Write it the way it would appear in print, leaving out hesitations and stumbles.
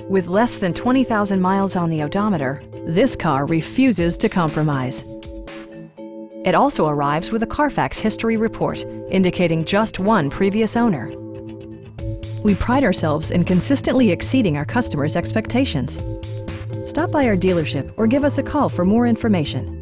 With less than 20,000 miles on the odometer, this car refuses to compromise. It also arrives with a Carfax history report, indicating just one previous owner. We pride ourselves in consistently exceeding our customers' expectations. Stop by our dealership or give us a call for more information.